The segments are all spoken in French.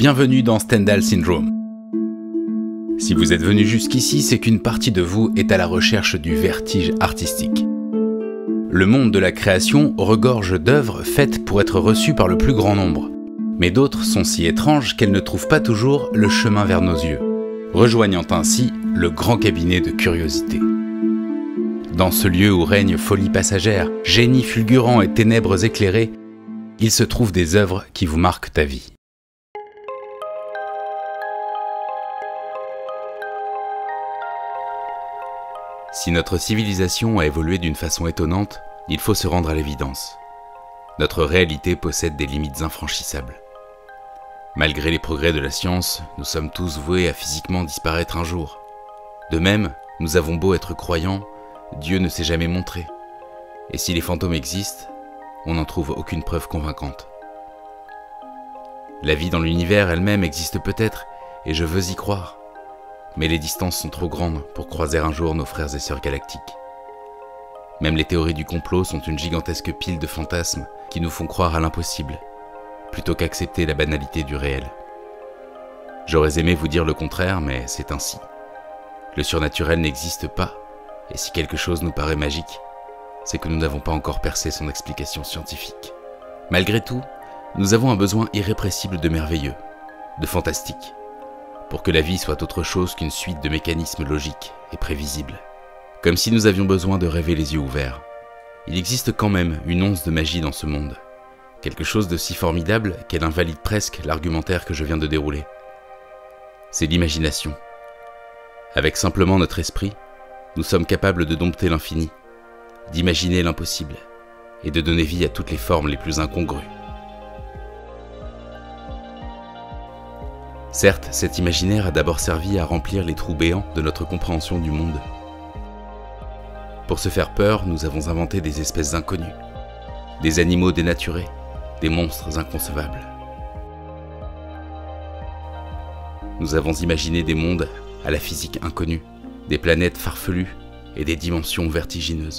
Bienvenue dans Stendhal Syndrome. Si vous êtes venu jusqu'ici, c'est qu'une partie de vous est à la recherche du vertige artistique. Le monde de la création regorge d'œuvres faites pour être reçues par le plus grand nombre. Mais d'autres sont si étranges qu'elles ne trouvent pas toujours le chemin vers nos yeux, rejoignant ainsi le grand cabinet de curiosité. Dans ce lieu où règne folie passagère, génie fulgurant et ténèbres éclairées, il se trouve des œuvres qui vous marquent ta vie. Si notre civilisation a évolué d'une façon étonnante, il faut se rendre à l'évidence. Notre réalité possède des limites infranchissables. Malgré les progrès de la science, nous sommes tous voués à physiquement disparaître un jour. De même, nous avons beau être croyants, Dieu ne s'est jamais montré. Et si les fantômes existent, on n'en trouve aucune preuve convaincante. La vie dans l'univers elle-même existe peut-être, et je veux y croire. Mais les distances sont trop grandes pour croiser un jour nos frères et sœurs galactiques. Même les théories du complot sont une gigantesque pile de fantasmes qui nous font croire à l'impossible, plutôt qu'accepter la banalité du réel. J'aurais aimé vous dire le contraire, mais c'est ainsi. Le surnaturel n'existe pas, et si quelque chose nous paraît magique, c'est que nous n'avons pas encore percé son explication scientifique. Malgré tout, nous avons un besoin irrépressible de merveilleux, de fantastique, pour que la vie soit autre chose qu'une suite de mécanismes logiques et prévisibles. Comme si nous avions besoin de rêver les yeux ouverts. Il existe quand même une once de magie dans ce monde, quelque chose de si formidable qu'elle invalide presque l'argumentaire que je viens de dérouler. C'est l'imagination. Avec simplement notre esprit, nous sommes capables de dompter l'infini, d'imaginer l'impossible et de donner vie à toutes les formes les plus incongrues. Certes, cet imaginaire a d'abord servi à remplir les trous béants de notre compréhension du monde. Pour se faire peur, nous avons inventé des espèces inconnues, des animaux dénaturés, des monstres inconcevables. Nous avons imaginé des mondes à la physique inconnue, des planètes farfelues et des dimensions vertigineuses.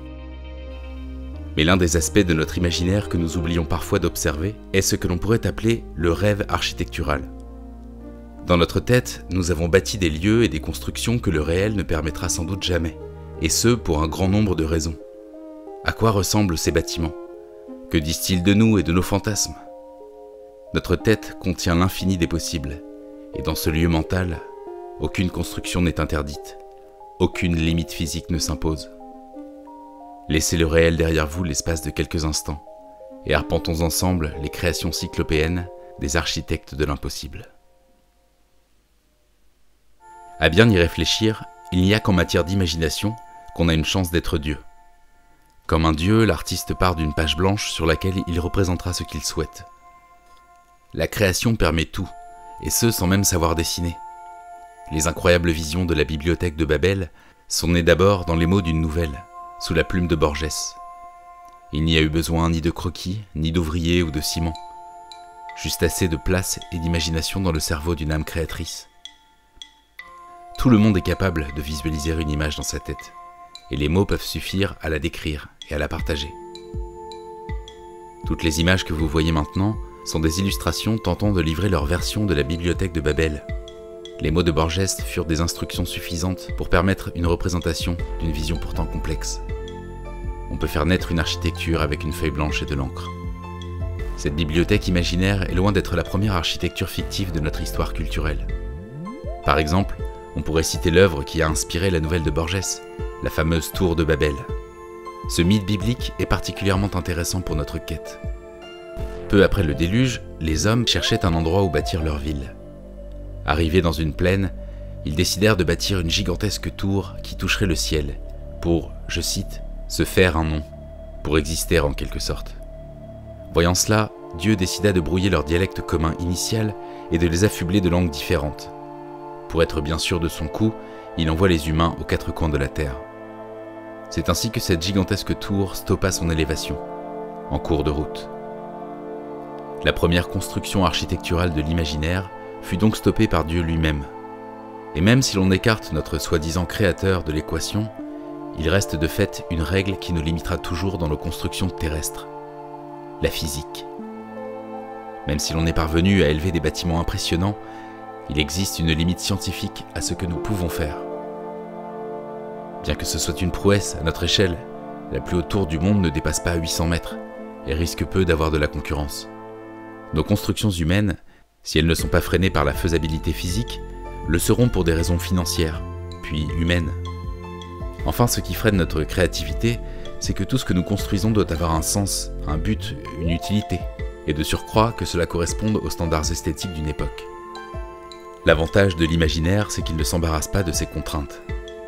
Mais l'un des aspects de notre imaginaire que nous oublions parfois d'observer est ce que l'on pourrait appeler le rêve architectural. Dans notre tête, nous avons bâti des lieux et des constructions que le réel ne permettra sans doute jamais, et ce pour un grand nombre de raisons. À quoi ressemblent ces bâtiments? Que disent-ils de nous et de nos fantasmes? Notre tête contient l'infini des possibles, et dans ce lieu mental, aucune construction n'est interdite, aucune limite physique ne s'impose. Laissez le réel derrière vous l'espace de quelques instants, et arpentons ensemble les créations cyclopéennes des architectes de l'impossible. À bien y réfléchir, il n'y a qu'en matière d'imagination qu'on a une chance d'être Dieu. Comme un dieu, l'artiste part d'une page blanche sur laquelle il représentera ce qu'il souhaite. La création permet tout, et ce sans même savoir dessiner. Les incroyables visions de la bibliothèque de Babel sont nées d'abord dans les mots d'une nouvelle, sous la plume de Borges. Il n'y a eu besoin ni de croquis, ni d'ouvriers ou de ciment. Juste assez de place et d'imagination dans le cerveau d'une âme créatrice. Tout le monde est capable de visualiser une image dans sa tête, et les mots peuvent suffire à la décrire et à la partager. Toutes les images que vous voyez maintenant sont des illustrations tentant de livrer leur version de la bibliothèque de Babel. Les mots de Borges furent des instructions suffisantes pour permettre une représentation d'une vision pourtant complexe. On peut faire naître une architecture avec une feuille blanche et de l'encre. Cette bibliothèque imaginaire est loin d'être la première architecture fictive de notre histoire culturelle. Par exemple, on pourrait citer l'œuvre qui a inspiré la nouvelle de Borges, la fameuse Tour de Babel. Ce mythe biblique est particulièrement intéressant pour notre quête. Peu après le déluge, les hommes cherchaient un endroit où bâtir leur ville. Arrivés dans une plaine, ils décidèrent de bâtir une gigantesque tour qui toucherait le ciel, pour, je cite, « se faire un nom », pour exister en quelque sorte. Voyant cela, Dieu décida de brouiller leur dialecte commun initial et de les affubler de langues différentes. Pour être bien sûr de son coup, il envoie les humains aux quatre coins de la terre. C'est ainsi que cette gigantesque tour stoppa son élévation, en cours de route. La première construction architecturale de l'imaginaire fut donc stoppée par Dieu lui-même. Et même si l'on écarte notre soi-disant créateur de l'équation, il reste de fait une règle qui nous limitera toujours dans nos constructions terrestres, la physique. Même si l'on est parvenu à élever des bâtiments impressionnants, il existe une limite scientifique à ce que nous pouvons faire. Bien que ce soit une prouesse à notre échelle, la plus haute tour du monde ne dépasse pas 800 mètres et risque peu d'avoir de la concurrence. Nos constructions humaines, si elles ne sont pas freinées par la faisabilité physique, le seront pour des raisons financières, puis humaines. Enfin, ce qui freine notre créativité, c'est que tout ce que nous construisons doit avoir un sens, un but, une utilité, et de surcroît que cela corresponde aux standards esthétiques d'une époque. L'avantage de l'imaginaire, c'est qu'il ne s'embarrasse pas de ses contraintes.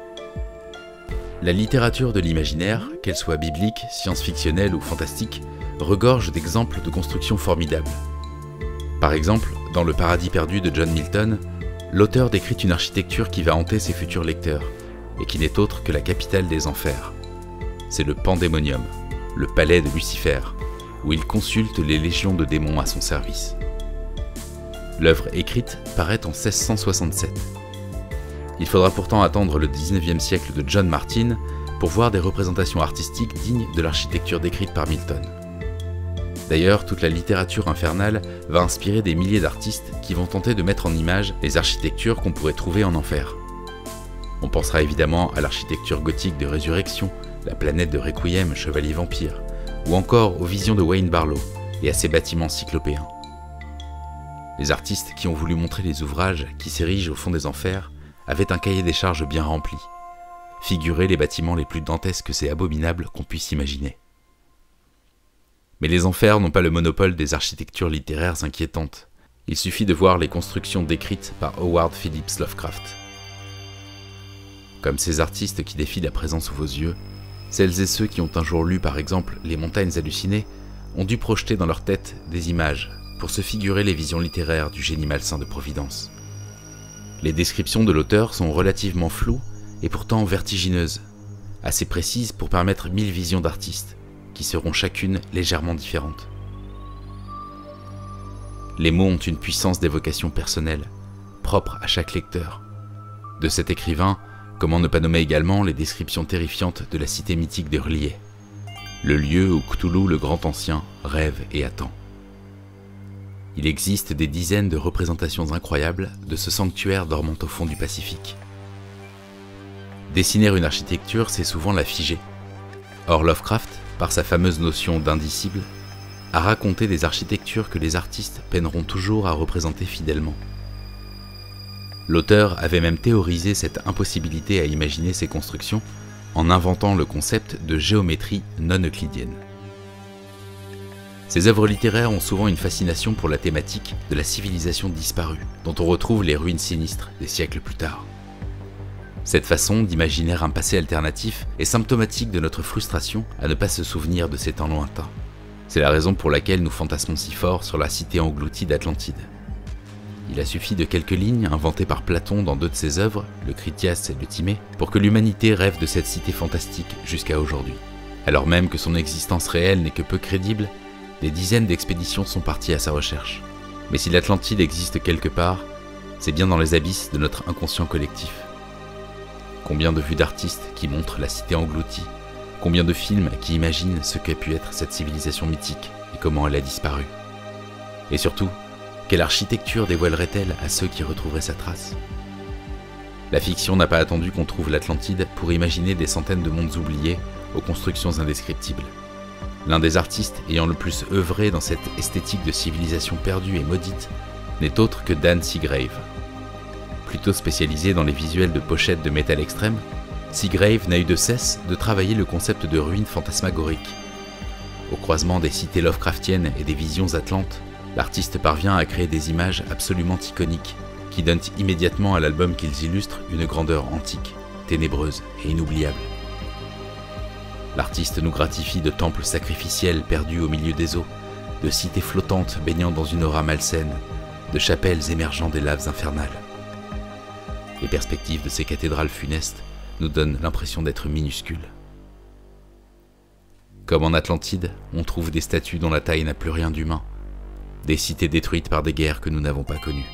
La littérature de l'imaginaire, qu'elle soit biblique, science-fictionnelle ou fantastique, regorge d'exemples de constructions formidables. Par exemple, dans Le Paradis perdu de John Milton, l'auteur décrit une architecture qui va hanter ses futurs lecteurs, et qui n'est autre que la capitale des enfers. C'est le Pandémonium, le palais de Lucifer, où il consulte les légions de démons à son service. L'œuvre écrite paraît en 1667. Il faudra pourtant attendre le 19e siècle de John Martin pour voir des représentations artistiques dignes de l'architecture décrite par Milton. D'ailleurs, toute la littérature infernale va inspirer des milliers d'artistes qui vont tenter de mettre en image les architectures qu'on pourrait trouver en enfer. On pensera évidemment à l'architecture gothique de Résurrection, la planète de Requiem, Chevalier Vampire, ou encore aux visions de Wayne Barlow et à ses bâtiments cyclopéens. Les artistes qui ont voulu montrer les ouvrages qui s'érigent au fond des enfers avaient un cahier des charges bien rempli. Figurer les bâtiments les plus dantesques et abominables qu'on puisse imaginer. Mais les enfers n'ont pas le monopole des architectures littéraires inquiétantes. Il suffit de voir les constructions décrites par Howard Phillips Lovecraft. Comme ces artistes qui défilent à présent sous vos yeux, celles et ceux qui ont un jour lu par exemple Les Montagnes hallucinées ont dû projeter dans leur tête des images pour se figurer les visions littéraires du génie malsain de Providence. Les descriptions de l'auteur sont relativement floues et pourtant vertigineuses, assez précises pour permettre 1000 visions d'artistes, qui seront chacune légèrement différentes. Les mots ont une puissance d'évocation personnelle, propre à chaque lecteur. De cet écrivain, comment ne pas nommer également les descriptions terrifiantes de la cité mythique de R'lyeh, le lieu où Cthulhu le Grand Ancien rêve et attend. Il existe des dizaines de représentations incroyables de ce sanctuaire dormant au fond du Pacifique. Dessiner une architecture, c'est souvent la figer. Or Lovecraft, par sa fameuse notion d'indicible, a raconté des architectures que les artistes peineront toujours à représenter fidèlement. L'auteur avait même théorisé cette impossibilité à imaginer ces constructions en inventant le concept de géométrie non euclidienne. Ces œuvres littéraires ont souvent une fascination pour la thématique de la civilisation disparue, dont on retrouve les ruines sinistres des siècles plus tard. Cette façon d'imaginer un passé alternatif est symptomatique de notre frustration à ne pas se souvenir de ces temps lointains. C'est la raison pour laquelle nous fantasmons si fort sur la cité engloutie d'Atlantide. Il a suffi de quelques lignes inventées par Platon dans deux de ses œuvres, le Critias et le Timée, pour que l'humanité rêve de cette cité fantastique jusqu'à aujourd'hui. Alors même que son existence réelle n'est que peu crédible, des dizaines d'expéditions sont parties à sa recherche. Mais si l'Atlantide existe quelque part, c'est bien dans les abysses de notre inconscient collectif. Combien de vues d'artistes qui montrent la cité engloutie, combien de films qui imaginent ce qu'ait pu être cette civilisation mythique et comment elle a disparu. Et surtout, quelle architecture dévoilerait-elle à ceux qui retrouveraient sa trace? La fiction n'a pas attendu qu'on trouve l'Atlantide pour imaginer des centaines de mondes oubliés aux constructions indescriptibles. L'un des artistes ayant le plus œuvré dans cette esthétique de civilisation perdue et maudite n'est autre que Dan Seagrave. Plutôt spécialisé dans les visuels de pochettes de métal extrême, Seagrave n'a eu de cesse de travailler le concept de ruines fantasmagoriques. Au croisement des cités Lovecraftiennes et des visions atlantes, l'artiste parvient à créer des images absolument iconiques qui donnent immédiatement à l'album qu'ils illustrent une grandeur antique, ténébreuse et inoubliable. L'artiste nous gratifie de temples sacrificiels perdus au milieu des eaux, de cités flottantes baignant dans une aura malsaine, de chapelles émergeant des laves infernales. Les perspectives de ces cathédrales funestes nous donnent l'impression d'être minuscules. Comme en Atlantide, on trouve des statues dont la taille n'a plus rien d'humain, des cités détruites par des guerres que nous n'avons pas connues.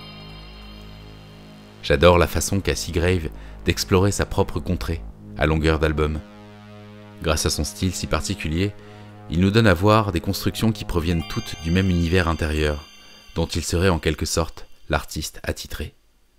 J'adore la façon qu'a Seagrave d'explorer sa propre contrée, à longueur d'album. Grâce à son style si particulier, Il nous donne à voir des constructions qui proviennent toutes du même univers intérieur, dont il serait en quelque sorte l'artiste attitré.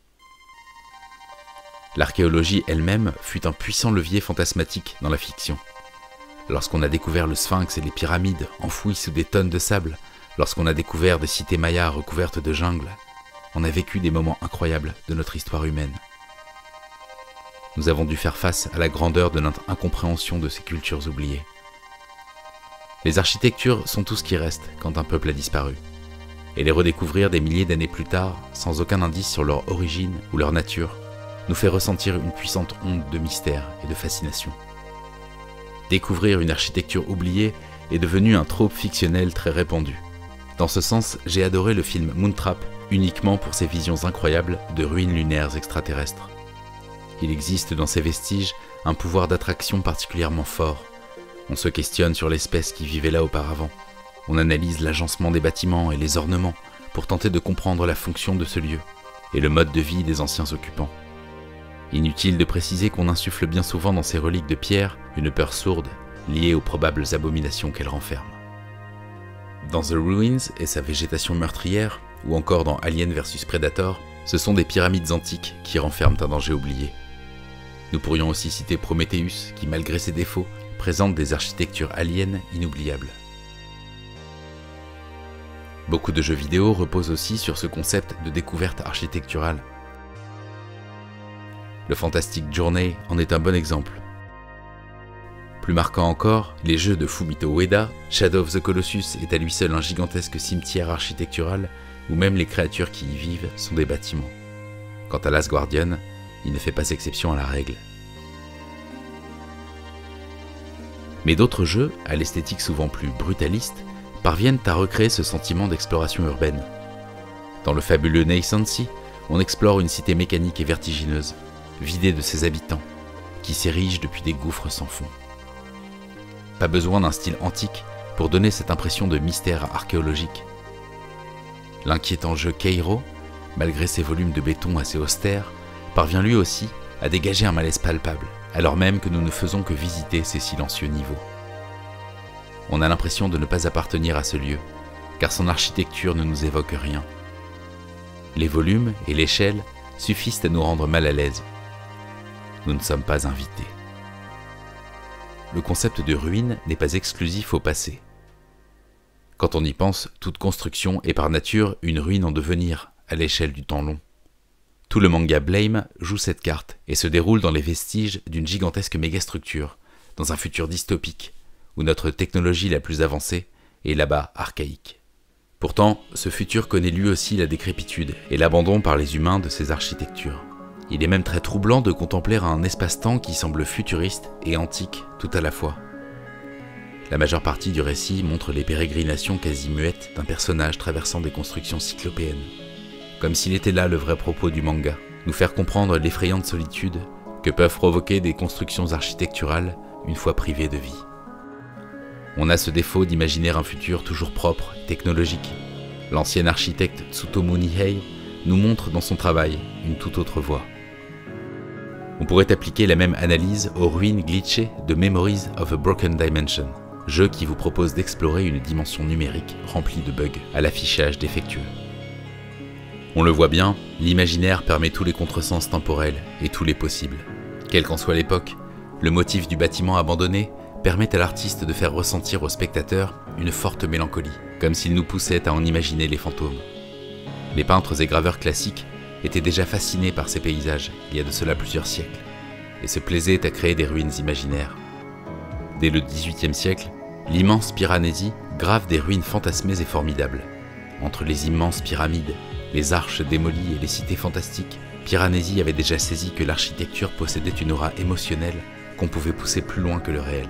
L'archéologie elle-même fut un puissant levier fantasmatique dans la fiction. Lorsqu'on a découvert le Sphinx et les pyramides enfouies sous des tonnes de sable, lorsqu'on a découvert des cités mayas recouvertes de jungle, on a vécu des moments incroyables de notre histoire humaine. Nous avons dû faire face à la grandeur de notre incompréhension de ces cultures oubliées. Les architectures sont tout ce qui reste quand un peuple a disparu. Et les redécouvrir des milliers d'années plus tard, sans aucun indice sur leur origine ou leur nature, nous fait ressentir une puissante onde de mystère et de fascination. Découvrir une architecture oubliée est devenu un trope fictionnel très répandu. Dans ce sens, j'ai adoré le film Moontrap uniquement pour ses visions incroyables de ruines lunaires extraterrestres. Il existe dans ces vestiges un pouvoir d'attraction particulièrement fort. On se questionne sur l'espèce qui vivait là auparavant. On analyse l'agencement des bâtiments et les ornements pour tenter de comprendre la fonction de ce lieu et le mode de vie des anciens occupants. Inutile de préciser qu'on insuffle bien souvent dans ces reliques de pierre une peur sourde liée aux probables abominations qu'elles renferment. Dans The Ruins et sa végétation meurtrière, ou encore dans Alien vs Predator, ce sont des pyramides antiques qui renferment un danger oublié. Nous pourrions aussi citer Prometheus qui, malgré ses défauts, présente des architectures aliens inoubliables. Beaucoup de jeux vidéo reposent aussi sur ce concept de découverte architecturale. Le Fantastic Journey en est un bon exemple. Plus marquant encore, les jeux de Fumito Ueda, Shadow of the Colossus est à lui seul un gigantesque cimetière architectural où même les créatures qui y vivent sont des bâtiments. Quant à Last Guardian, il ne fait pas exception à la règle. Mais d'autres jeux, à l'esthétique souvent plus brutaliste, parviennent à recréer ce sentiment d'exploration urbaine. Dans le fabuleux Nascency, on explore une cité mécanique et vertigineuse, vidée de ses habitants, qui s'érige depuis des gouffres sans fond. Pas besoin d'un style antique pour donner cette impression de mystère archéologique. L'inquiétant jeu Keiro, malgré ses volumes de béton assez austères, parvient lui aussi à dégager un malaise palpable, alors même que nous ne faisons que visiter ces silencieux niveaux. On a l'impression de ne pas appartenir à ce lieu, car son architecture ne nous évoque rien. Les volumes et l'échelle suffisent à nous rendre mal à l'aise. Nous ne sommes pas invités. Le concept de ruine n'est pas exclusif au passé. Quand on y pense, toute construction est par nature une ruine en devenir, à l'échelle du temps long. Tout le manga Blame joue cette carte et se déroule dans les vestiges d'une gigantesque mégastructure, dans un futur dystopique, où notre technologie la plus avancée est là-bas archaïque. Pourtant, ce futur connaît lui aussi la décrépitude et l'abandon par les humains de ses architectures. Il est même très troublant de contempler un espace-temps qui semble futuriste et antique tout à la fois. La majeure partie du récit montre les pérégrinations quasi muettes d'un personnage traversant des constructions cyclopéennes. Comme s'il était là le vrai propos du manga, nous faire comprendre l'effrayante solitude que peuvent provoquer des constructions architecturales une fois privées de vie. On a ce défaut d'imaginer un futur toujours propre, technologique. L'ancien architecte Tsutomu Nihei nous montre dans son travail une toute autre voie. On pourrait appliquer la même analyse aux ruines glitchées de Memories of a Broken Dimension, jeu qui vous propose d'explorer une dimension numérique remplie de bugs à l'affichage défectueux. On le voit bien, l'imaginaire permet tous les contresens temporels et tous les possibles. Quelle qu'en soit l'époque, le motif du bâtiment abandonné permet à l'artiste de faire ressentir au spectateur une forte mélancolie, comme s'il nous poussait à en imaginer les fantômes. Les peintres et graveurs classiques étaient déjà fascinés par ces paysages il y a de cela plusieurs siècles, et se plaisaient à créer des ruines imaginaires. Dès le XVIIIe siècle, l'immense Piranesi grave des ruines fantasmées et formidables. Entre les immenses pyramides, les arches démolies et les cités fantastiques, Piranesi avait déjà saisi que l'architecture possédait une aura émotionnelle qu'on pouvait pousser plus loin que le réel.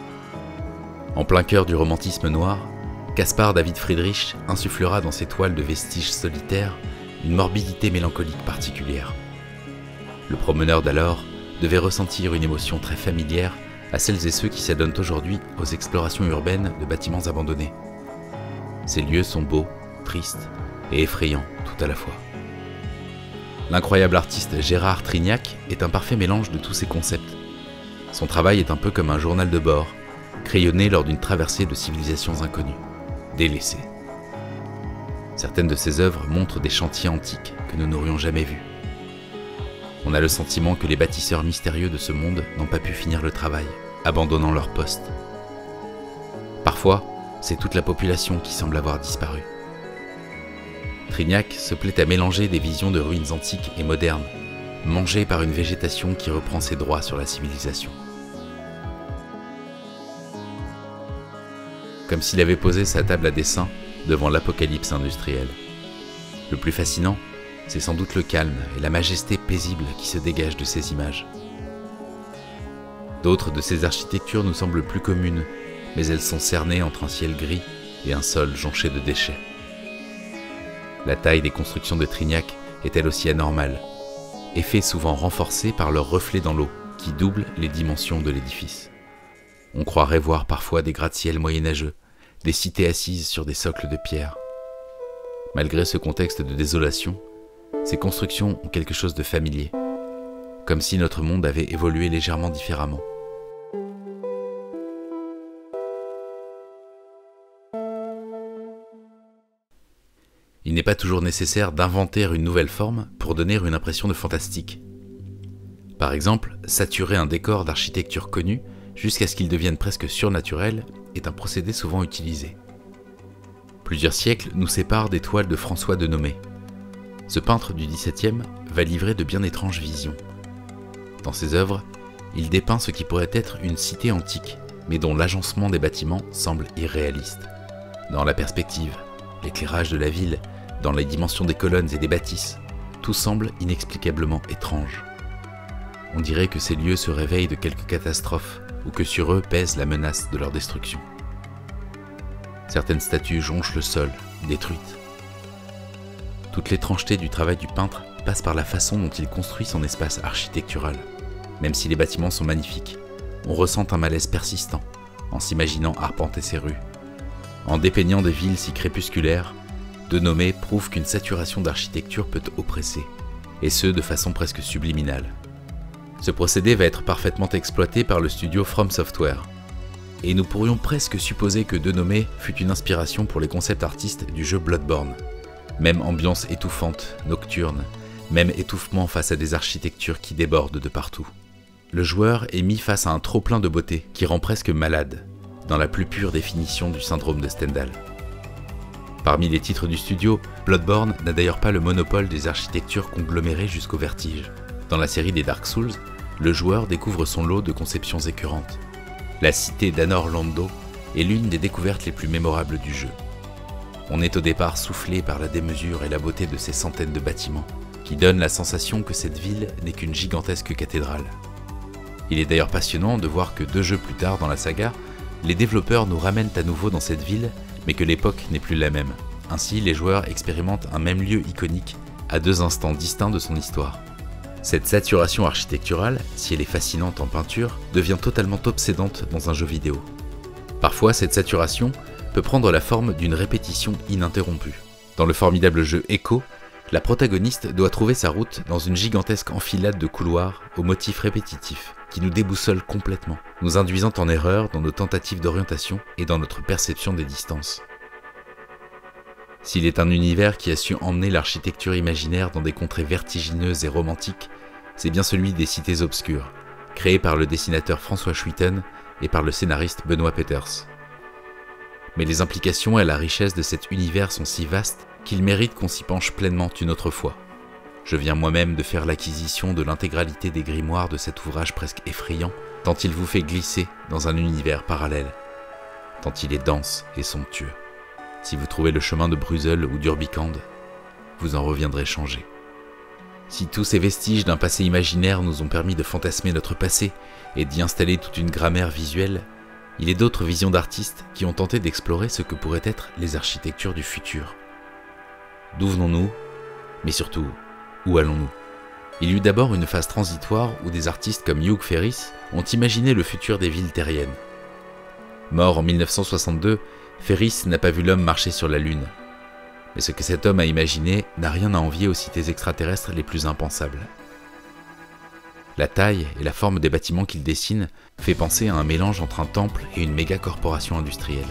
En plein cœur du romantisme noir, Caspar David Friedrich insufflera dans ses toiles de vestiges solitaires une morbidité mélancolique particulière. Le promeneur d'alors devait ressentir une émotion très familière à celles et ceux qui s'adonnent aujourd'hui aux explorations urbaines de bâtiments abandonnés. Ces lieux sont beaux, tristes et effrayants tout à la fois. L'incroyable artiste Gérard Trignac est un parfait mélange de tous ces concepts. Son travail est un peu comme un journal de bord, crayonnées lors d'une traversée de civilisations inconnues, délaissées. Certaines de ces œuvres montrent des chantiers antiques que nous n'aurions jamais vus. On a le sentiment que les bâtisseurs mystérieux de ce monde n'ont pas pu finir le travail, abandonnant leur poste. Parfois, c'est toute la population qui semble avoir disparu. Trignac se plaît à mélanger des visions de ruines antiques et modernes, mangées par une végétation qui reprend ses droits sur la civilisation. Comme s'il avait posé sa table à dessin devant l'apocalypse industrielle. Le plus fascinant, c'est sans doute le calme et la majesté paisible qui se dégagent de ces images. D'autres de ces architectures nous semblent plus communes, mais elles sont cernées entre un ciel gris et un sol jonché de déchets. La taille des constructions de Trignac est elle aussi anormale, effet souvent renforcé par leur reflet dans l'eau, qui double les dimensions de l'édifice. On croirait voir parfois des gratte-ciels moyenâgeux, des cités assises sur des socles de pierre. Malgré ce contexte de désolation, ces constructions ont quelque chose de familier, comme si notre monde avait évolué légèrement différemment. Il n'est pas toujours nécessaire d'inventer une nouvelle forme pour donner une impression de fantastique. Par exemple, saturer un décor d'architecture connue jusqu'à ce qu'il devienne presque surnaturel est un procédé souvent utilisé. Plusieurs siècles nous séparent des toiles de François de Nomé. Ce peintre du XVIIe va livrer de bien étranges visions. Dans ses œuvres, il dépeint ce qui pourrait être une cité antique, mais dont l'agencement des bâtiments semble irréaliste. Dans la perspective, l'éclairage de la ville, dans les dimensions des colonnes et des bâtisses, tout semble inexplicablement étrange. On dirait que ces lieux se réveillent de quelque catastrophe ou que sur eux pèse la menace de leur destruction. Certaines statues jonchent le sol, détruites. Toute l'étrangeté du travail du peintre passe par la façon dont il construit son espace architectural. Même si les bâtiments sont magnifiques, on ressent un malaise persistant en s'imaginant arpenter ces rues. En dépeignant des villes si crépusculaires, de Nomé prouve qu'une saturation d'architecture peut oppresser, et ce de façon presque subliminale. Ce procédé va être parfaitement exploité par le studio From Software, et nous pourrions presque supposer que de Nomé fut une inspiration pour les concept artistes du jeu Bloodborne. Même ambiance étouffante, nocturne, même étouffement face à des architectures qui débordent de partout. Le joueur est mis face à un trop-plein de beauté qui rend presque malade, dans la plus pure définition du syndrome de Stendhal. Parmi les titres du studio, Bloodborne n'a d'ailleurs pas le monopole des architectures conglomérées jusqu'au vertige. Dans la série des Dark Souls, le joueur découvre son lot de conceptions écœurantes. La cité d'Anor Londo est l'une des découvertes les plus mémorables du jeu. On est au départ soufflé par la démesure et la beauté de ces centaines de bâtiments, qui donnent la sensation que cette ville n'est qu'une gigantesque cathédrale. Il est d'ailleurs passionnant de voir que 2 jeux plus tard dans la saga, les développeurs nous ramènent à nouveau dans cette ville, mais que l'époque n'est plus la même. Ainsi, les joueurs expérimentent un même lieu iconique à 2 instants distincts de son histoire. Cette saturation architecturale, si elle est fascinante en peinture, devient totalement obsédante dans un jeu vidéo. Parfois, cette saturation peut prendre la forme d'une répétition ininterrompue. Dans le formidable jeu Echo, la protagoniste doit trouver sa route dans une gigantesque enfilade de couloirs aux motifs répétitifs, qui nous déboussolent complètement, nous induisant en erreur dans nos tentatives d'orientation et dans notre perception des distances. S'il est un univers qui a su emmener l'architecture imaginaire dans des contrées vertigineuses et romantiques, c'est bien celui des cités obscures, créé par le dessinateur François Schuiten et par le scénariste Benoît Peeters. Mais les implications et la richesse de cet univers sont si vastes qu'il mérite qu'on s'y penche pleinement une autre fois. Je viens moi-même de faire l'acquisition de l'intégralité des grimoires de cet ouvrage presque effrayant, tant il vous fait glisser dans un univers parallèle, tant il est dense et somptueux. Si vous trouvez le chemin de Bruzel ou d'Urbicande, vous en reviendrez changé. Si tous ces vestiges d'un passé imaginaire nous ont permis de fantasmer notre passé et d'y installer toute une grammaire visuelle, il est d'autres visions d'artistes qui ont tenté d'explorer ce que pourraient être les architectures du futur. D'où venons-nous? Mais surtout, où allons-nous? Il y eut d'abord une phase transitoire où des artistes comme Hugh Ferris ont imaginé le futur des villes terriennes. Mort en 1962, Ferris n'a pas vu l'homme marcher sur la Lune. Mais ce que cet homme a imaginé n'a rien à envier aux cités extraterrestres les plus impensables. La taille et la forme des bâtiments qu'ils dessinent fait penser à un mélange entre un temple et une méga corporation industrielle.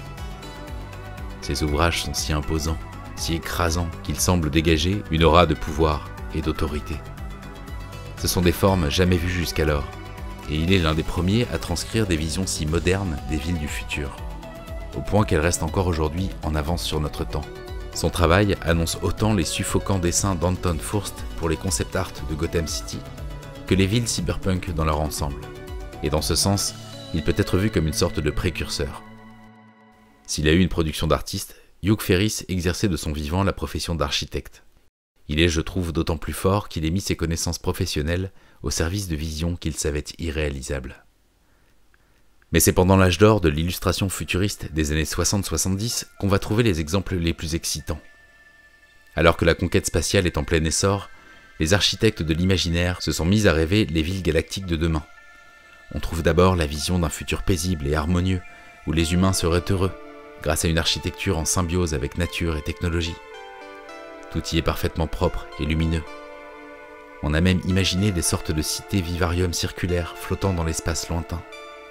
Ces ouvrages sont si imposants, si écrasants qu'ils semblent dégager une aura de pouvoir et d'autorité. Ce sont des formes jamais vues jusqu'alors, et il est l'un des premiers à transcrire des visions si modernes des villes du futur, au point qu'elles restent encore aujourd'hui en avance sur notre temps. Son travail annonce autant les suffocants dessins d'Anton Furst pour les concept art de Gotham City que les villes cyberpunk dans leur ensemble. Et dans ce sens, il peut être vu comme une sorte de précurseur. S'il a eu une production d'artiste, Hugh Ferris exerçait de son vivant la profession d'architecte. Il est, je trouve, d'autant plus fort qu'il ait mis ses connaissances professionnelles au service de visions qu'il savait irréalisables. Mais c'est pendant l'âge d'or de l'illustration futuriste des années 60-70 qu'on va trouver les exemples les plus excitants. Alors que la conquête spatiale est en plein essor, les architectes de l'imaginaire se sont mis à rêver les villes galactiques de demain. On trouve d'abord la vision d'un futur paisible et harmonieux, où les humains seraient heureux, grâce à une architecture en symbiose avec nature et technologie. Tout y est parfaitement propre et lumineux. On a même imaginé des sortes de cités vivariums circulaires flottant dans l'espace lointain.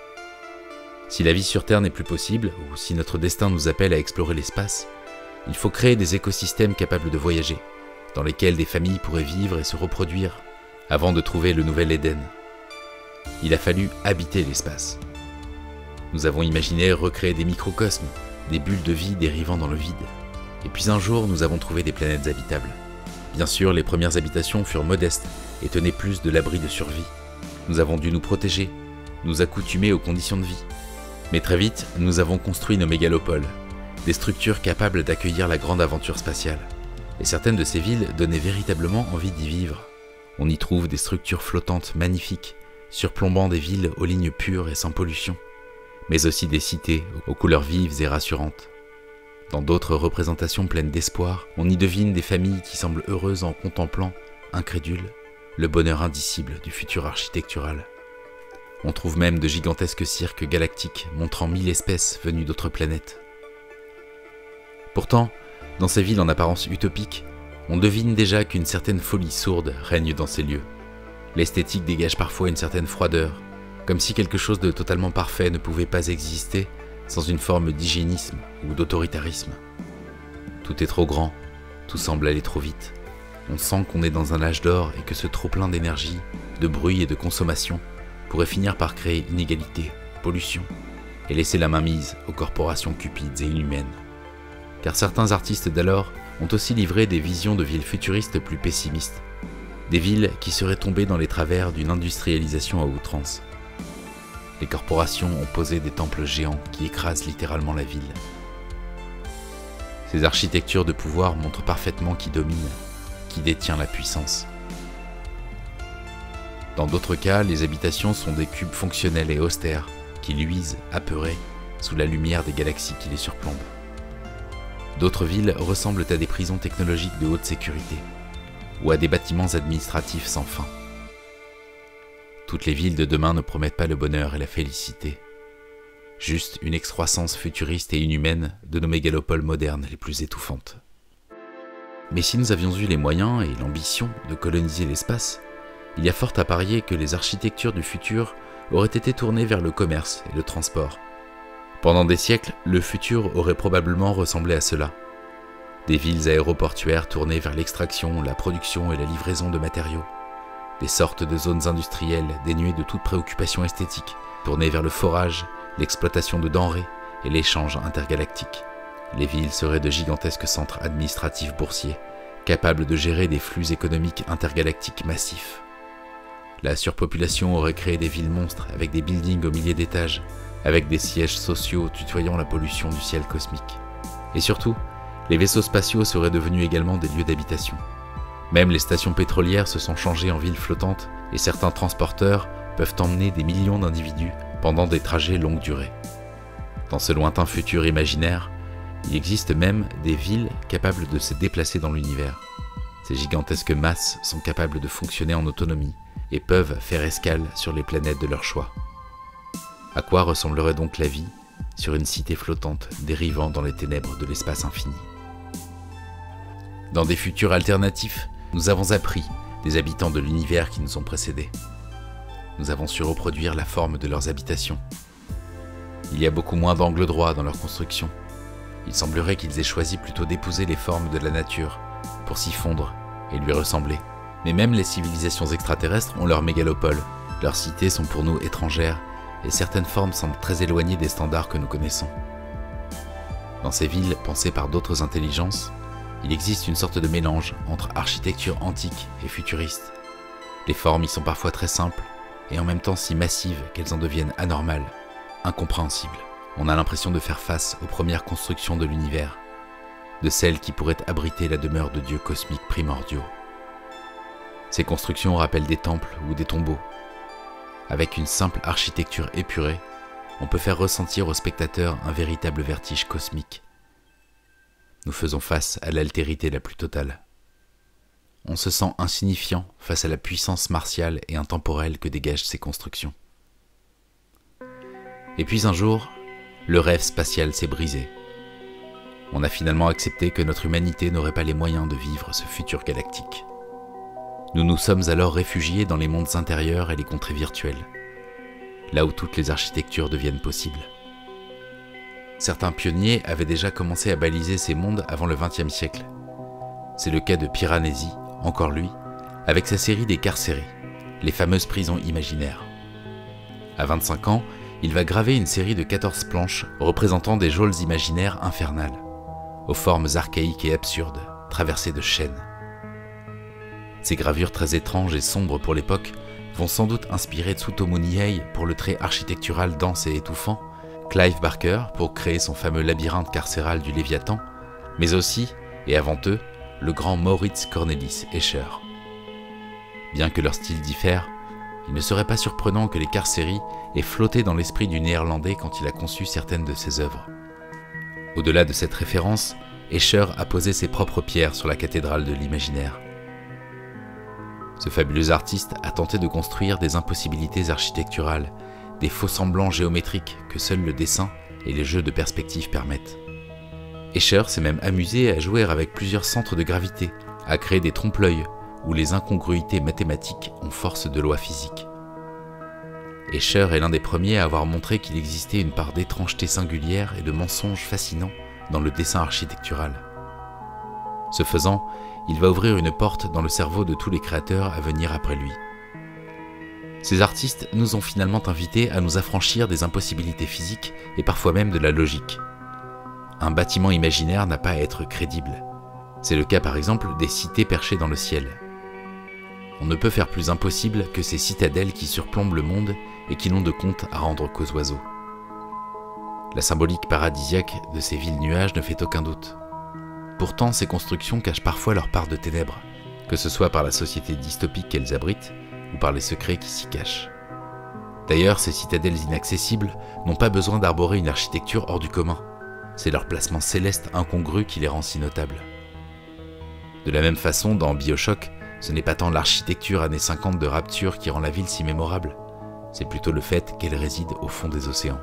Si la vie sur Terre n'est plus possible, ou si notre destin nous appelle à explorer l'espace, il faut créer des écosystèmes capables de voyager, dans lesquels des familles pourraient vivre et se reproduire, avant de trouver le nouvel Éden. Il a fallu habiter l'espace. Nous avons imaginé recréer des microcosmes, des bulles de vie dérivant dans le vide. Et puis un jour, nous avons trouvé des planètes habitables. Bien sûr, les premières habitations furent modestes et tenaient plus de l'abri de survie. Nous avons dû nous protéger, nous accoutumer aux conditions de vie. Mais très vite, nous avons construit nos mégalopoles, des structures capables d'accueillir la grande aventure spatiale. Et certaines de ces villes donnaient véritablement envie d'y vivre. On y trouve des structures flottantes magnifiques, surplombant des villes aux lignes pures et sans pollution, mais aussi des cités aux couleurs vives et rassurantes. Dans d'autres représentations pleines d'espoir, on y devine des familles qui semblent heureuses en contemplant, incrédules, le bonheur indicible du futur architectural. On trouve même de gigantesques cirques galactiques montrant 1000 espèces venues d'autres planètes. Pourtant, dans ces villes en apparence utopiques, on devine déjà qu'une certaine folie sourde règne dans ces lieux. L'esthétique dégage parfois une certaine froideur, comme si quelque chose de totalement parfait ne pouvait pas exister sans une forme d'hygiénisme ou d'autoritarisme. Tout est trop grand, tout semble aller trop vite. On sent qu'on est dans un âge d'or et que ce trop-plein d'énergie, de bruit et de consommation pourrait finir par créer inégalité, pollution, et laisser la mainmise aux corporations cupides et inhumaines. Car certains artistes d'alors ont aussi livré des visions de villes futuristes plus pessimistes, des villes qui seraient tombées dans les travers d'une industrialisation à outrance. Les corporations ont posé des temples géants qui écrasent littéralement la ville. Ces architectures de pouvoir montrent parfaitement qui domine, qui détient la puissance. Dans d'autres cas, les habitations sont des cubes fonctionnels et austères qui luisent, apeurés, sous la lumière des galaxies qui les surplombent. D'autres villes ressemblent à des prisons technologiques de haute sécurité, ou à des bâtiments administratifs sans fin. Toutes les villes de demain ne promettent pas le bonheur et la félicité, juste une excroissance futuriste et inhumaine de nos mégalopoles modernes les plus étouffantes. Mais si nous avions eu les moyens et l'ambition de coloniser l'espace, il y a fort à parier que les architectures du futur auraient été tournées vers le commerce et le transport. Pendant des siècles, le futur aurait probablement ressemblé à cela. Des villes aéroportuaires tournées vers l'extraction, la production et la livraison de matériaux. Des sortes de zones industrielles dénuées de toute préoccupation esthétique, tournées vers le forage, l'exploitation de denrées et l'échange intergalactique. Les villes seraient de gigantesques centres administratifs boursiers, capables de gérer des flux économiques intergalactiques massifs. La surpopulation aurait créé des villes monstres avec des buildings aux milliers d'étages, avec des sièges sociaux tutoyant la pollution du ciel cosmique. Et surtout, les vaisseaux spatiaux seraient devenus également des lieux d'habitation. Même les stations pétrolières se sont changées en villes flottantes et certains transporteurs peuvent emmener des millions d'individus pendant des trajets longue durée. Dans ce lointain futur imaginaire, il existe même des villes capables de se déplacer dans l'univers. Ces gigantesques masses sont capables de fonctionner en autonomie et peuvent faire escale sur les planètes de leur choix. À quoi ressemblerait donc la vie sur une cité flottante dérivant dans les ténèbres de l'espace infini? Dans des futurs alternatifs, nous avons appris des habitants de l'univers qui nous ont précédés. nous avons su reproduire la forme de leurs habitations. Il y a beaucoup moins d'angles droits dans leur construction. Il semblerait qu'ils aient choisi plutôt d'épouser les formes de la nature pour s'y fondre et lui ressembler. Mais même les civilisations extraterrestres ont leurs mégalopoles. Leurs cités sont pour nous étrangères et certaines formes semblent très éloignées des standards que nous connaissons. Dans ces villes pensées par d'autres intelligences, il existe une sorte de mélange entre architecture antique et futuriste. Les formes y sont parfois très simples et en même temps si massives qu'elles en deviennent anormales, incompréhensibles. On a l'impression de faire face aux premières constructions de l'univers, de celles qui pourraient abriter la demeure de dieux cosmiques primordiaux. Ces constructions rappellent des temples ou des tombeaux. Avec une simple architecture épurée, on peut faire ressentir au spectateur un véritable vertige cosmique. Nous faisons face à l'altérité la plus totale. On se sent insignifiant face à la puissance martiale et intemporelle que dégagent ces constructions. Et puis un jour, le rêve spatial s'est brisé. On a finalement accepté que notre humanité n'aurait pas les moyens de vivre ce futur galactique. Nous nous sommes alors réfugiés dans les mondes intérieurs et les contrées virtuelles, là où toutes les architectures deviennent possibles. Certains pionniers avaient déjà commencé à baliser ces mondes avant le XXe siècle. C'est le cas de Piranesi, encore lui, avec sa série des carcéries, les fameuses prisons imaginaires. À 25 ans, il va graver une série de 14 planches représentant des geôles imaginaires infernales, aux formes archaïques et absurdes, traversées de chaînes. Ces gravures très étranges et sombres pour l'époque vont sans doute inspirer Tsutomu Nihei pour le trait architectural dense et étouffant, Clive Barker pour créer son fameux labyrinthe carcéral du Léviathan, mais aussi, et avant eux, le grand Moritz Cornelis Escher. Bien que leur style diffère, il ne serait pas surprenant que les carcéries aient flotté dans l'esprit du Néerlandais quand il a conçu certaines de ses œuvres. Au-delà de cette référence, Escher a posé ses propres pierres sur la cathédrale de l'imaginaire. Ce fabuleux artiste a tenté de construire des impossibilités architecturales, des faux-semblants géométriques que seul le dessin et les jeux de perspective permettent. Escher s'est même amusé à jouer avec plusieurs centres de gravité, à créer des trompe-l'œil où les incongruités mathématiques ont force de loi physique. Escher est l'un des premiers à avoir montré qu'il existait une part d'étrangeté singulière et de mensonge fascinant dans le dessin architectural. Ce faisant, il va ouvrir une porte dans le cerveau de tous les créateurs à venir après lui. Ces artistes nous ont finalement invités à nous affranchir des impossibilités physiques et parfois même de la logique. Un bâtiment imaginaire n'a pas à être crédible. C'est le cas par exemple des cités perchées dans le ciel. On ne peut faire plus impossible que ces citadelles qui surplombent le monde et qui n'ont de compte à rendre qu'aux oiseaux. La symbolique paradisiaque de ces villes nuages ne fait aucun doute. Pourtant, ces constructions cachent parfois leur part de ténèbres, que ce soit par la société dystopique qu'elles abritent ou par les secrets qui s'y cachent. D'ailleurs, ces citadelles inaccessibles n'ont pas besoin d'arborer une architecture hors du commun. C'est leur placement céleste incongru qui les rend si notables. De la même façon, dans BioShock, ce n'est pas tant l'architecture années 50 de Rapture qui rend la ville si mémorable, c'est plutôt le fait qu'elle réside au fond des océans.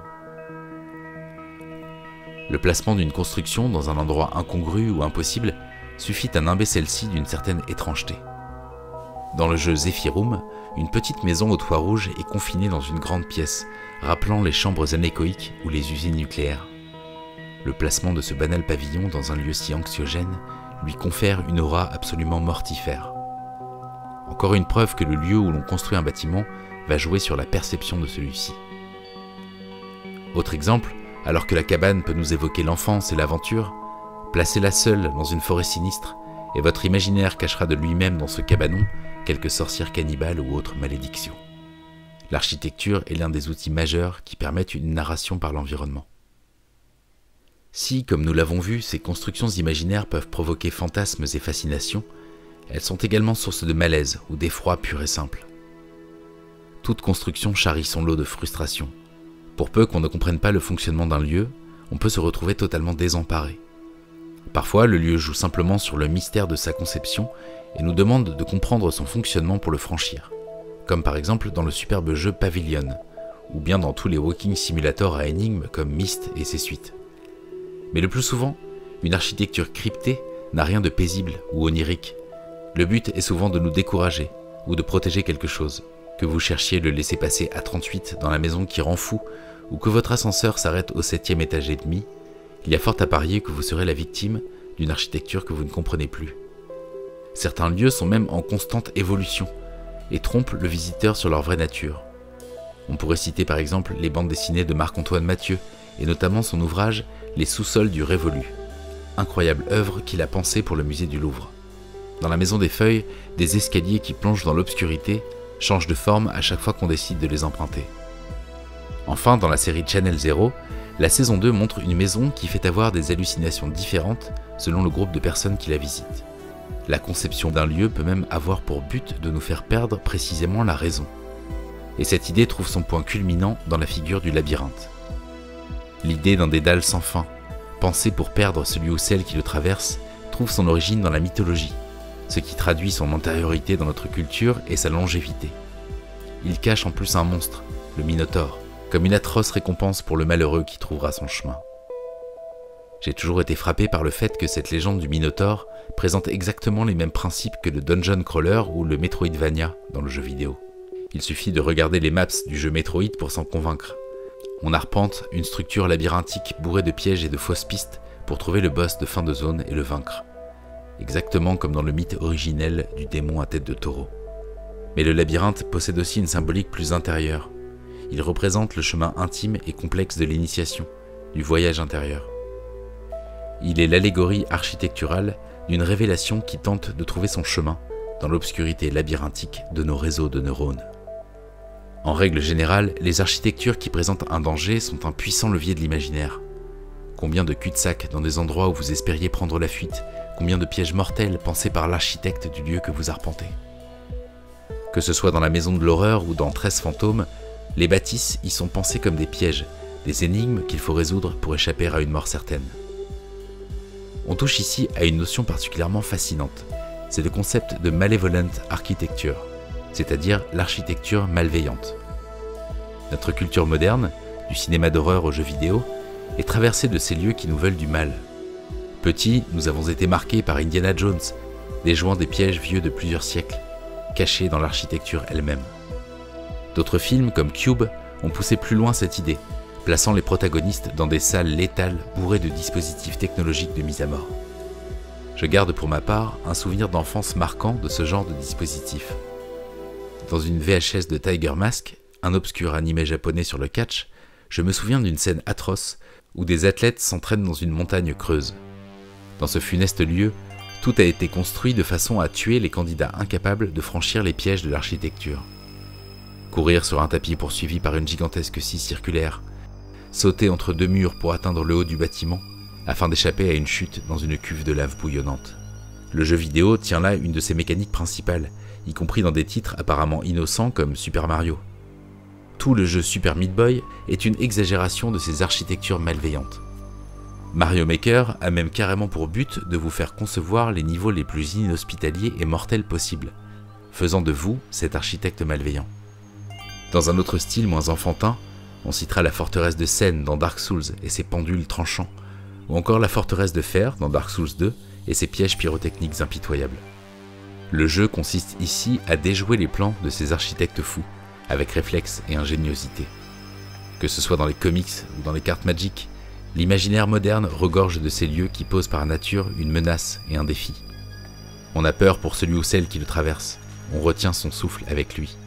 Le placement d'une construction dans un endroit incongru ou impossible suffit à nimber celle-ci d'une certaine étrangeté. Dans le jeu Zephyrum, une petite maison au toit rouge est confinée dans une grande pièce, rappelant les chambres anéchoïques ou les usines nucléaires. Le placement de ce banal pavillon dans un lieu si anxiogène lui confère une aura absolument mortifère. Encore une preuve que le lieu où l'on construit un bâtiment va jouer sur la perception de celui-ci. Autre exemple, alors que la cabane peut nous évoquer l'enfance et l'aventure, placez-la seule dans une forêt sinistre et votre imaginaire cachera de lui-même dans ce cabanon quelques sorcières cannibales ou autres malédictions. L'architecture est l'un des outils majeurs qui permettent une narration par l'environnement. Si, comme nous l'avons vu, ces constructions imaginaires peuvent provoquer fantasmes et fascinations, elles sont également source de malaise ou d'effroi pur et simple. Toute construction charrie son lot de frustration. Pour peu qu'on ne comprenne pas le fonctionnement d'un lieu, on peut se retrouver totalement désemparé. Parfois, le lieu joue simplement sur le mystère de sa conception et nous demande de comprendre son fonctionnement pour le franchir, comme par exemple dans le superbe jeu Pavilion, ou bien dans tous les walking simulators à énigmes comme Myst et ses suites. Mais le plus souvent, une architecture cryptée n'a rien de paisible ou onirique. Le but est souvent de nous décourager ou de protéger quelque chose. Que vous cherchiez le laissez-passer A38 dans la maison qui rend fou, ou que votre ascenseur s'arrête au 7e étage et demi, il y a fort à parier que vous serez la victime d'une architecture que vous ne comprenez plus. Certains lieux sont même en constante évolution et trompent le visiteur sur leur vraie nature. On pourrait citer par exemple les bandes dessinées de Marc-Antoine Mathieu et notamment son ouvrage « Les sous-sols du Révolu », incroyable œuvre qu'il a pensée pour le musée du Louvre. Dans la Maison des Feuilles, des escaliers qui plongent dans l'obscurité changent de forme à chaque fois qu'on décide de les emprunter. Enfin, dans la série Channel Zero, la saison 2 montre une maison qui fait avoir des hallucinations différentes selon le groupe de personnes qui la visitent. La conception d'un lieu peut même avoir pour but de nous faire perdre précisément la raison. Et cette idée trouve son point culminant dans la figure du labyrinthe. L'idée d'un dédale sans fin, pensé pour perdre celui ou celle qui le traverse, trouve son origine dans la mythologie, ce qui traduit son antériorité dans notre culture et sa longévité. Il cache en plus un monstre, le Minotaure, comme une atroce récompense pour le malheureux qui trouvera son chemin. J'ai toujours été frappé par le fait que cette légende du Minotaure présente exactement les mêmes principes que le Dungeon Crawler ou le Metroidvania dans le jeu vidéo. Il suffit de regarder les maps du jeu Metroid pour s'en convaincre. On arpente une structure labyrinthique bourrée de pièges et de fausses pistes pour trouver le boss de fin de zone et le vaincre. Exactement comme dans le mythe originel du démon à tête de taureau. Mais le labyrinthe possède aussi une symbolique plus intérieure. Il représente le chemin intime et complexe de l'initiation, du voyage intérieur. Il est l'allégorie architecturale d'une révélation qui tente de trouver son chemin dans l'obscurité labyrinthique de nos réseaux de neurones. En règle générale, les architectures qui présentent un danger sont un puissant levier de l'imaginaire. Combien de cul-de-sac dans des endroits où vous espériez prendre la fuite, combien de pièges mortels pensés par l'architecte du lieu que vous arpentez. Que ce soit dans la maison de l'horreur ou dans 13 fantômes, les bâtisses y sont pensées comme des pièges, des énigmes qu'il faut résoudre pour échapper à une mort certaine. On touche ici à une notion particulièrement fascinante, c'est le concept de malevolent architecture, c'est-à-dire l'architecture malveillante. Notre culture moderne, du cinéma d'horreur aux jeux vidéo, est traversée de ces lieux qui nous veulent du mal. Petits, nous avons été marqués par Indiana Jones, déjouant des pièges vieux de plusieurs siècles, cachés dans l'architecture elle-même. D'autres films, comme Cube, ont poussé plus loin cette idée, plaçant les protagonistes dans des salles létales bourrées de dispositifs technologiques de mise à mort. Je garde pour ma part un souvenir d'enfance marquant de ce genre de dispositif. Dans une VHS de Tiger Mask, un obscur animé japonais sur le catch, je me souviens d'une scène atroce où des athlètes s'entraînent dans une montagne creuse. Dans ce funeste lieu, tout a été construit de façon à tuer les candidats incapables de franchir les pièges de l'architecture. Courir sur un tapis poursuivi par une gigantesque scie circulaire, sauter entre deux murs pour atteindre le haut du bâtiment, afin d'échapper à une chute dans une cuve de lave bouillonnante. Le jeu vidéo tient là une de ses mécaniques principales, y compris dans des titres apparemment innocents comme Super Mario. Tout le jeu Super Meat Boy est une exagération de ces architectures malveillantes. Mario Maker a même carrément pour but de vous faire concevoir les niveaux les plus inhospitaliers et mortels possibles, faisant de vous cet architecte malveillant. Dans un autre style moins enfantin, on citera la forteresse de Sen dans Dark Souls et ses pendules tranchants, ou encore la forteresse de fer dans Dark Souls 2 et ses pièges pyrotechniques impitoyables. Le jeu consiste ici à déjouer les plans de ces architectes fous, avec réflexe et ingéniosité. Que ce soit dans les comics ou dans les cartes Magic, l'imaginaire moderne regorge de ces lieux qui posent par nature une menace et un défi. On a peur pour celui ou celle qui le traverse, on retient son souffle avec lui.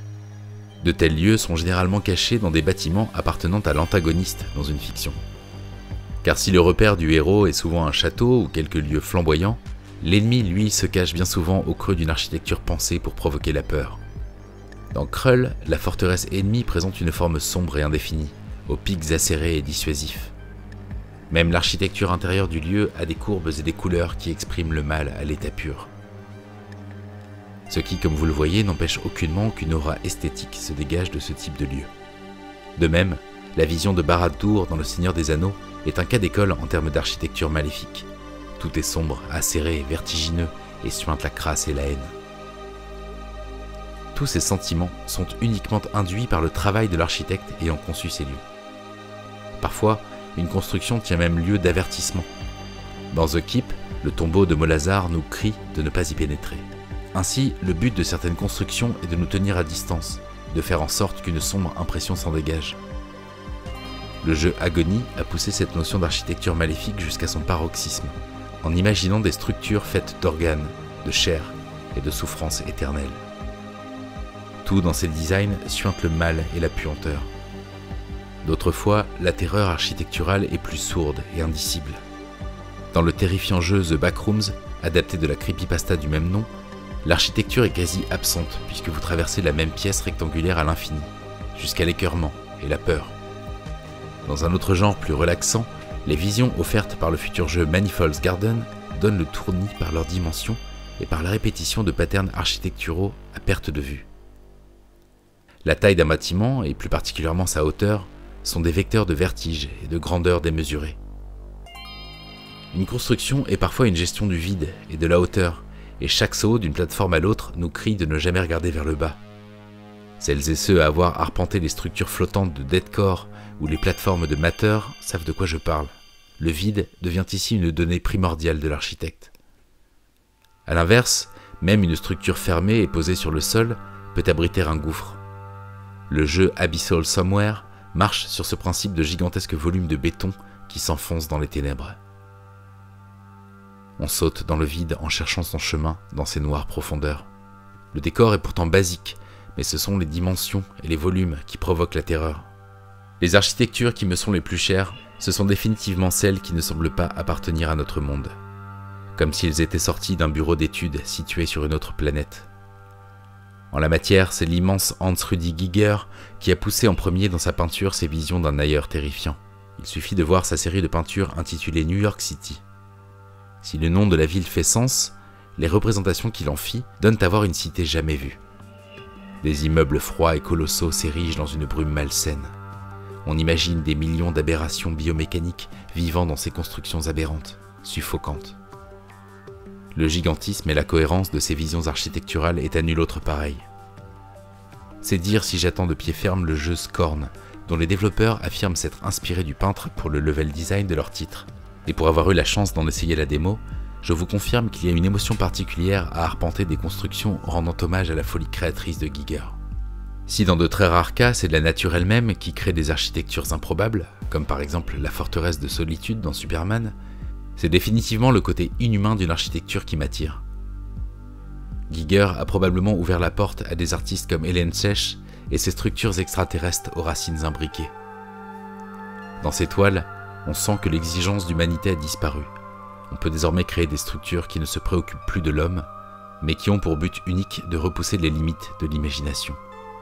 De tels lieux sont généralement cachés dans des bâtiments appartenant à l'antagoniste dans une fiction. Car si le repère du héros est souvent un château ou quelques lieux flamboyants, l'ennemi, lui, se cache bien souvent au creux d'une architecture pensée pour provoquer la peur. Dans Krull, la forteresse ennemie présente une forme sombre et indéfinie, aux pics acérés et dissuasifs. Même l'architecture intérieure du lieu a des courbes et des couleurs qui expriment le mal à l'état pur. Ce qui, comme vous le voyez, n'empêche aucunement qu'une aura esthétique se dégage de ce type de lieu. De même, la vision de Barad-dûr dans Le Seigneur des Anneaux est un cas d'école en termes d'architecture maléfique. Tout est sombre, acéré, vertigineux et suinte la crasse et la haine. Tous ces sentiments sont uniquement induits par le travail de l'architecte ayant conçu ces lieux. Parfois, une construction tient même lieu d'avertissement. Dans The Keep, le tombeau de Molazar nous crie de ne pas y pénétrer. Ainsi, le but de certaines constructions est de nous tenir à distance, de faire en sorte qu'une sombre impression s'en dégage. Le jeu Agony a poussé cette notion d'architecture maléfique jusqu'à son paroxysme, en imaginant des structures faites d'organes, de chair et de souffrance éternelle. Tout dans ses designs suinte le mal et la puanteur. D'autres fois, la terreur architecturale est plus sourde et indicible. Dans le terrifiant jeu The Backrooms, adapté de la creepypasta du même nom, l'architecture est quasi absente puisque vous traversez la même pièce rectangulaire à l'infini, jusqu'à l'écœurement et la peur. Dans un autre genre plus relaxant, les visions offertes par le futur jeu Manifold's Garden donnent le tournis par leur dimension et par la répétition de patterns architecturaux à perte de vue. La taille d'un bâtiment, et plus particulièrement sa hauteur, sont des vecteurs de vertige et de grandeur démesurée. Une construction est parfois une gestion du vide et de la hauteur, et chaque saut d'une plateforme à l'autre nous crie de ne jamais regarder vers le bas. Celles et ceux à avoir arpenté les structures flottantes de Deadcore ou les plateformes de Matter savent de quoi je parle. Le vide devient ici une donnée primordiale de l'architecte. A l'inverse, même une structure fermée et posée sur le sol peut abriter un gouffre. Le jeu Abyssal Somewhere marche sur ce principe de gigantesques volumes de béton qui s'enfoncent dans les ténèbres. On saute dans le vide en cherchant son chemin dans ces noires profondeurs. Le décor est pourtant basique, mais ce sont les dimensions et les volumes qui provoquent la terreur. Les architectures qui me sont les plus chères, ce sont définitivement celles qui ne semblent pas appartenir à notre monde. Comme s'ils étaient sortis d'un bureau d'études situé sur une autre planète. En la matière, c'est l'immense Hans-Rudi Giger qui a poussé en premier dans sa peinture ses visions d'un ailleurs terrifiant. Il suffit de voir sa série de peintures intitulée New York City. Si le nom de la ville fait sens, les représentations qu'il en fit donnent à voir une cité jamais vue. Des immeubles froids et colossaux s'érigent dans une brume malsaine. On imagine des millions d'aberrations biomécaniques vivant dans ces constructions aberrantes, suffocantes. Le gigantisme et la cohérence de ces visions architecturales est à nul autre pareil. C'est dire si j'attends de pied ferme le jeu Scorn, dont les développeurs affirment s'être inspirés du peintre pour le level design de leur titre. Et pour avoir eu la chance d'en essayer la démo, je vous confirme qu'il y a une émotion particulière à arpenter des constructions rendant hommage à la folie créatrice de Giger. Si dans de très rares cas, c'est de la nature elle-même qui crée des architectures improbables, comme par exemple la forteresse de solitude dans Superman, c'est définitivement le côté inhumain d'une architecture qui m'attire. Giger a probablement ouvert la porte à des artistes comme Hélène Sech et ses structures extraterrestres aux racines imbriquées. Dans ces toiles, on sent que l'exigence d'humanité a disparu. On peut désormais créer des structures qui ne se préoccupent plus de l'homme, mais qui ont pour but unique de repousser les limites de l'imagination.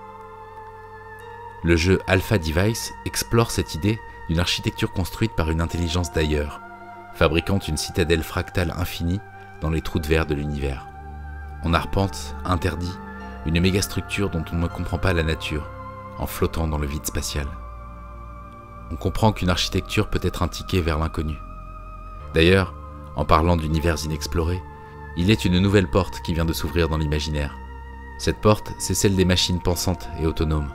Le jeu Alpha Device explore cette idée d'une architecture construite par une intelligence d'ailleurs, fabriquant une citadelle fractale infinie dans les trous de verre de l'univers. On arpente, interdit, une mégastructure dont on ne comprend pas la nature, en flottant dans le vide spatial. On comprend qu'une architecture peut être un ticket vers l'inconnu. D'ailleurs, en parlant d'univers inexplorés, il est une nouvelle porte qui vient de s'ouvrir dans l'imaginaire. Cette porte, c'est celle des machines pensantes et autonomes.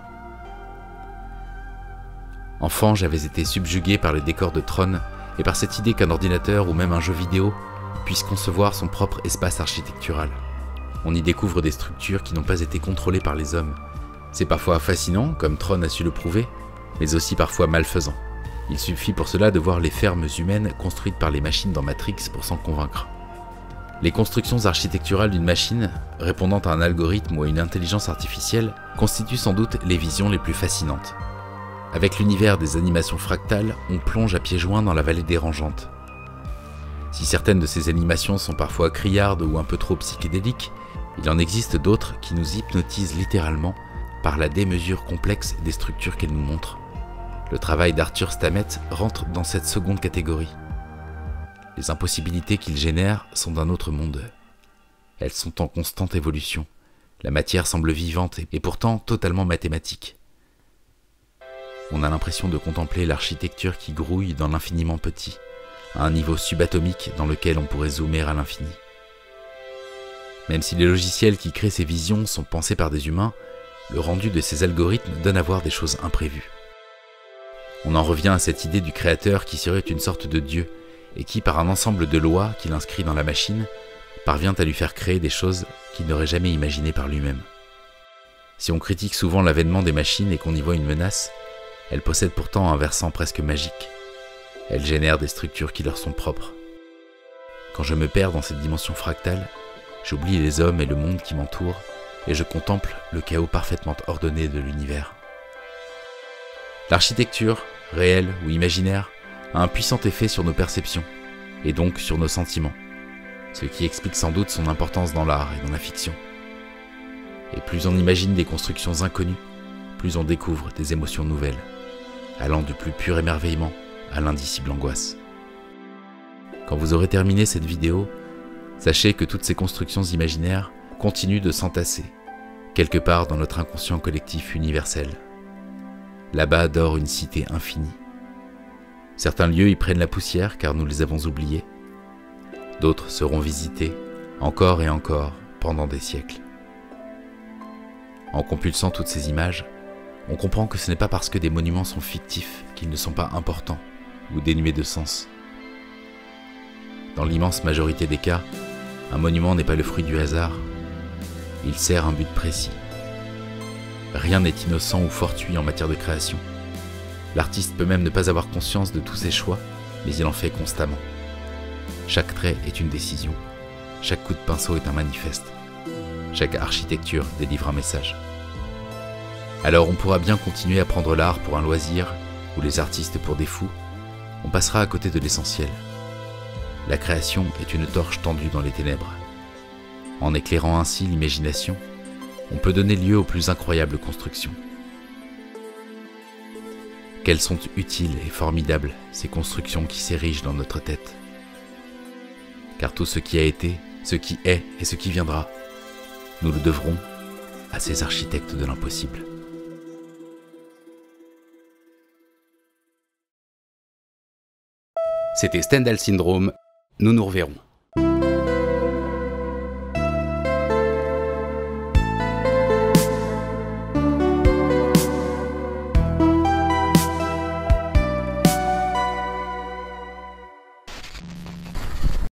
Enfant, j'avais été subjugué par les décors de Tron et par cette idée qu'un ordinateur ou même un jeu vidéo puisse concevoir son propre espace architectural. On y découvre des structures qui n'ont pas été contrôlées par les hommes. C'est parfois fascinant, comme Tron a su le prouver, mais aussi parfois malfaisant. Il suffit pour cela de voir les fermes humaines construites par les machines dans Matrix pour s'en convaincre. Les constructions architecturales d'une machine, répondant à un algorithme ou à une intelligence artificielle, constituent sans doute les visions les plus fascinantes. Avec l'univers des animations fractales, on plonge à pieds joints dans la vallée dérangeante. Si certaines de ces animations sont parfois criardes ou un peu trop psychédéliques, il en existe d'autres qui nous hypnotisent littéralement par la démesure complexe des structures qu'elles nous montrent. Le travail d'Arthur Stamet rentre dans cette seconde catégorie. Les impossibilités qu'il génère sont d'un autre monde. Elles sont en constante évolution. La matière semble vivante et pourtant totalement mathématique. On a l'impression de contempler l'architecture qui grouille dans l'infiniment petit, à un niveau subatomique dans lequel on pourrait zoomer à l'infini. Même si les logiciels qui créent ces visions sont pensés par des humains, le rendu de ces algorithmes donne à voir des choses imprévues. On en revient à cette idée du créateur qui serait une sorte de dieu, et qui, par un ensemble de lois qu'il inscrit dans la machine, parvient à lui faire créer des choses qu'il n'aurait jamais imaginées par lui-même. Si on critique souvent l'avènement des machines et qu'on y voit une menace, elles possèdent pourtant un versant presque magique. Elles génèrent des structures qui leur sont propres. Quand je me perds dans cette dimension fractale, j'oublie les hommes et le monde qui m'entourent et je contemple le chaos parfaitement ordonné de l'univers. L'architecture, réelle ou imaginaire, a un puissant effet sur nos perceptions, et donc sur nos sentiments, ce qui explique sans doute son importance dans l'art et dans la fiction. Et plus on imagine des constructions inconnues, plus on découvre des émotions nouvelles, allant du plus pur émerveillement à l'indicible angoisse. Quand vous aurez terminé cette vidéo, sachez que toutes ces constructions imaginaires continuent de s'entasser, quelque part dans notre inconscient collectif universel. Là-bas dort une cité infinie. Certains lieux y prennent la poussière car nous les avons oubliés. D'autres seront visités, encore et encore, pendant des siècles. En compulsant toutes ces images, on comprend que ce n'est pas parce que des monuments sont fictifs qu'ils ne sont pas importants ou dénués de sens. Dans l'immense majorité des cas, un monument n'est pas le fruit du hasard. Il sert un but précis. Rien n'est innocent ou fortuit en matière de création. L'artiste peut même ne pas avoir conscience de tous ses choix, mais il en fait constamment. Chaque trait est une décision. Chaque coup de pinceau est un manifeste. Chaque architecture délivre un message. Alors on pourra bien continuer à prendre l'art pour un loisir, ou les artistes pour des fous. On passera à côté de l'essentiel. La création est une torche tendue dans les ténèbres. En éclairant ainsi l'imagination, on peut donner lieu aux plus incroyables constructions. Quelles sont utiles et formidables ces constructions qui s'érigent dans notre tête. Car tout ce qui a été, ce qui est et ce qui viendra, nous le devrons à ces architectes de l'impossible. C'était Stendhal Syndrome, nous nous reverrons.